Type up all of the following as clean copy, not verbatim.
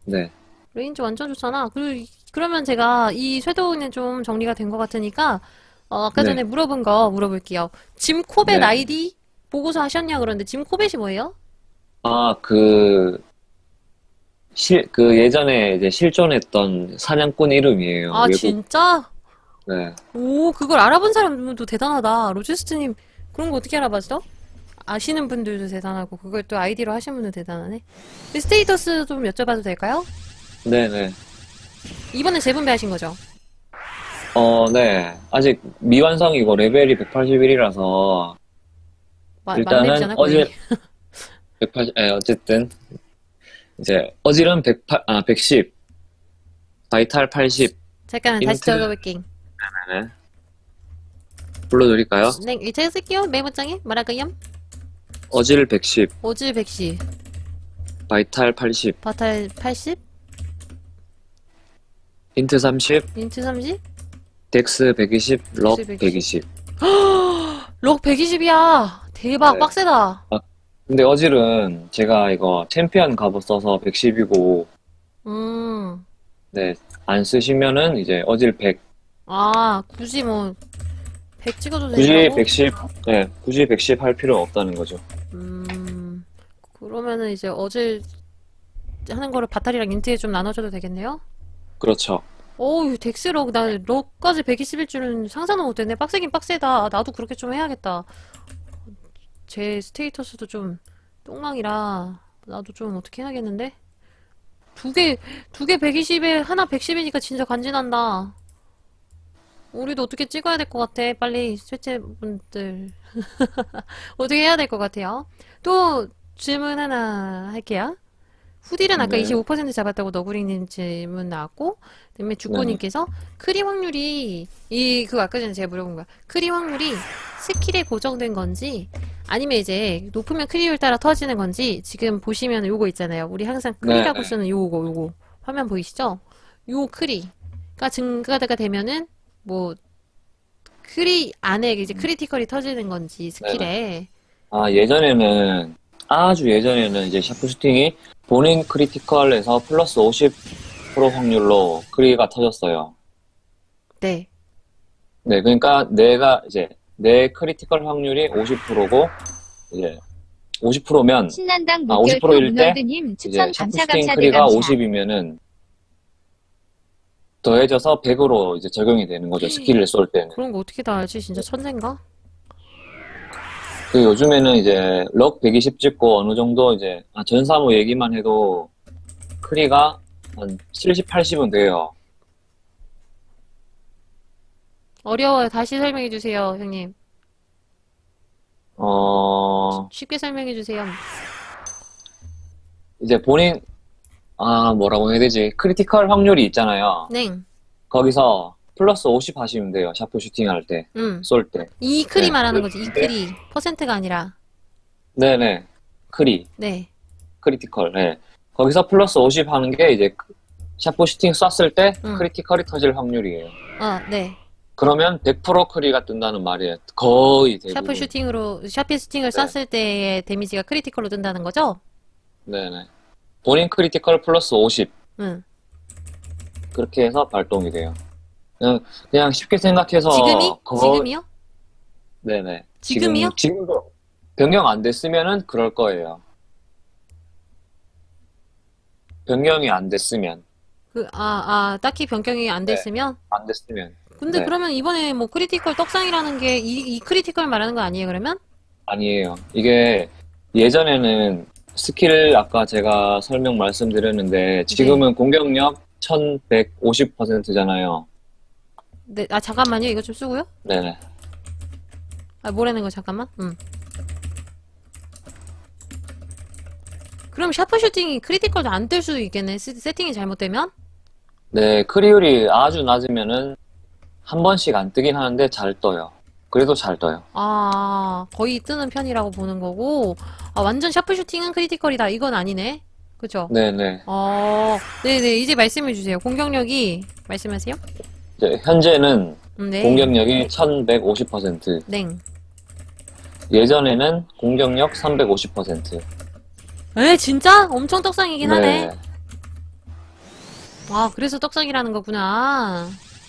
네. 레인지 완전 좋잖아. 그러면 제가 이 섀도우는 좀 정리가 된 것 같으니까, 아까 전에 네. 물어본 거 물어볼게요. 짐 코벳 네. 아이디 보고서 하셨냐 그러는데, 짐 코벳이 뭐예요? 아, 예전에 이제 실존했던 사냥꾼 이름이에요. 아, 외국. 진짜? 네. 오, 그걸 알아본 사람도 대단하다. 로지스트님, 그런 거 어떻게 알아봤어? 아시는 분들도 대단하고, 그걸 또 아이디로 하신 분도 대단하네. 스테이터스 좀 여쭤봐도 될까요? 네네. 이번에 재분배하신 거죠? 네. 아직 미완성이고 레벨이 181이라서 일단은 만렙이잖아, 거의. 어질 180, 어쨌든 이제 어질은 110, 바이탈 80, 잠깐만, 다시 인트. 적어볼게. 네. 불러드릴까요? 네, 이제 쓸게요. 메모장에. 뭐라고요? 어질 110, 오즈 110, 바이탈 80, 바탈 80, 인트 30, 인트 30, 덱스 120, 럭 덱스 120. 120. 록 120이야. 대박, 네. 빡세다. 아, 근데 어질은 제가 이거 챔피언 갑옷 써서 110이고, 음, 네, 안 쓰시면은 이제 어질 100, 굳이 뭐, 100 찍어도 굳이 된다고? 110, 네, 굳이 110 할 필요 없다는 거죠. 음, 그러면은 이제 어제 하는 거를 바탈이랑 인트에 좀 나눠줘도 되겠네요? 그렇죠. 어우, 덱스록, 나 록까지 120일 줄은 상상도 못했네. 빡세긴 빡세다. 나도 그렇게 좀 해야겠다. 제 스테이터스도 좀 똥망이라, 나도 좀 어떻게 해야겠는데? 두 개 120에 하나 110이니까 진짜 간지난다. 우리도 어떻게 찍어야 될 것 같아. 빨리 셋째분들 어떻게 해야 될 것 같아요. 또 질문 하나 할게요. 후딜은 아까 네, 25% 잡았다고 너구리님 질문 나왔고, 그다음에 네네. 주코님께서 크리 확률이 그거 아까 전에 제가 물어본 거야. 크리 확률이 스킬에 고정된 건지 아니면 이제 높으면 크리율 따라 터지는 건지 지금 보시면 요거 있잖아요. 우리 항상 크리라고 네네. 쓰는 요거 화면 보이시죠? 요 크리가 증가가 되면은 뭐 크리 안에 이제 크리티컬이 터지는 건지 네네. 스킬에. 예전에는, 아주 예전에는 이제 샤프슈팅이 본인 크리티컬에서 플러스 50% 확률로 크리가 터졌어요. 네. 네, 그러니까 내 크리티컬 확률이 50%고, 이제 50%면, 신난당 아, 물결표 50%일 때, 문월드님 이제 추천 감사 샤프슈팅 감사 크리가 대감사. 50이면은 더해져서 100으로 이제 적용이 되는 거죠. 스킬을 쏠 때는. 그런 거 어떻게 다 알지? 진짜 천재인가? 그 요즘에는 이제 럭 120 찍고 어느 정도 이제 전사모 얘기만 해도 크리가 한 70, 80은 돼요. 어려워요. 다시 설명해 주세요, 형님. 어, 쉽게 설명해 주세요. 이제 뭐라고 해야 되지? 크리티컬 확률이 있잖아요. 네. 거기서 플러스 50 하시면 돼요. 샤프 슈팅 할 때, 음. 쏠 때. 이 크리 네. 말하는 거지. 이 크리. 퍼센트가 아니라. 네네. 네. 크리티컬. 네. 거기서 플러스 50 하는 게 이제 샤프 슈팅 쐈을 때 응. 크리티컬이 터질 확률이에요. 네. 그러면 100% 크리가 뜬다는 말이에요. 거의 샤프 대부분. 슈팅으로, 샤프 슈팅을 네. 쐈을 때의 데미지가 크리티컬로 뜬다는 거죠? 네네. 본인 크리티컬 플러스 50. 응. 그렇게 해서 발동이 돼요. 그냥 쉽게 지금이? 생각해서, 지금이요? 네네. 지금이요? 지금도 변경 안 됐으면은 그럴 거예요. 변경이 안 됐으면. 딱히 변경이 안 네. 됐으면? 안 됐으면. 근데 네. 그러면 이번에 뭐 크리티컬 떡상이라는 게 이 크리티컬 말하는 거 아니에요, 그러면? 아니에요. 이게 예전에는 스킬 아까 제가 설명 말씀드렸는데 네. 지금은 공격력 1150%잖아요. 네. 잠깐만요. 이거 좀 쓰고요. 네네. 뭐라는 거 잠깐만. 그럼 샤프 슈팅이 크리티컬도 안 뜰 수도 있겠네. 세팅이 잘못되면? 네, 크리율이 아주 낮으면은 한 번씩 안 뜨긴 하는데 잘 떠요. 그래도 잘 떠요. 거의 뜨는 편이라고 보는 거고. 완전 샤프 슈팅은 크리티컬이다. 이건 아니네. 그죠? 네네. 네네. 이제 말씀해 주세요. 공격력이, 말씀하세요. 이제 현재는 네. 공격력이 1150%, 네. 예전에는 공격력 350%. 진짜? 엄청 떡상이긴 네. 하네. 아, 그래서 떡상이라는 거구나.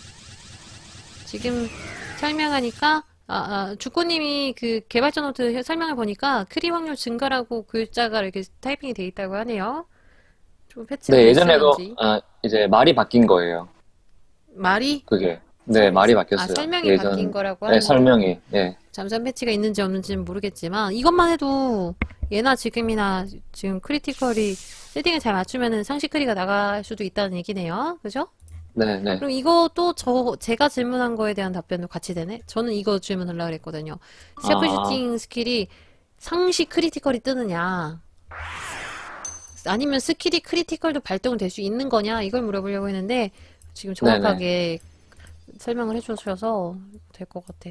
지금 설명하니까, 주코님이 그 개발자 노트 설명을 보니까 크리 확률 증가라고 글자가 이렇게 타이핑이 돼 있다고 하네요. 좀 패치가 네, 예전에도 됐었는지. 이제 말이 바뀐 거예요. 말이? 그게. 네, 말이 바뀌었어요. 설명이 바뀐 거라고 네, 하는 거고. 설명이. 네. 잠수함 패치가 있는지 없는지는 모르겠지만, 이것만 해도 예나 지금이나 지금 크리티컬이 세팅을 잘 맞추면은 상시 크리가 나갈 수도 있다는 얘기네요. 그죠? 네, 네. 그럼 이것도 제가 질문한 거에 대한 답변도 같이 되네? 저는 이거 질문하려고 그랬거든요. 샤프 아, 슈팅 스킬이 상시 크리티컬이 뜨느냐, 아니면 스킬이 크리티컬도 발동될 수 있는 거냐, 이걸 물어보려고 했는데, 지금 네네. 정확하게 설명을 해주셔서 될 것 같아.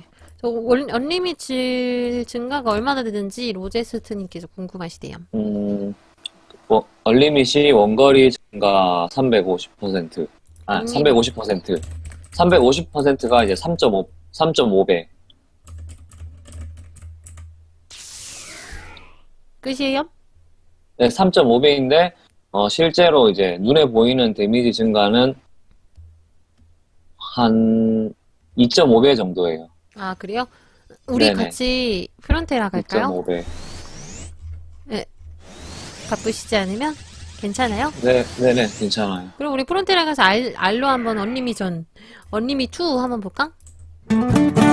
언리미트 증가가 얼마나 되는지 로제스트님께서 궁금하시대요. 얼리밋이 원거리 증가 350%. 언리밋 350%. 350%가 이제 3.5배. 끝이에요? 네, 3.5배인데, 실제로 이제 눈에 보이는 데미지 증가는 한 2.5배 정도예요. 아, 그래요? 우리 네네. 같이 프론테라 갈까요? 2.5배. 네, 바쁘시지 않으면? 괜찮아요? 네, 네네, 괜찮아요. 그럼 우리 프론테라 가서 알로 한번 언리미 2 한번 볼까?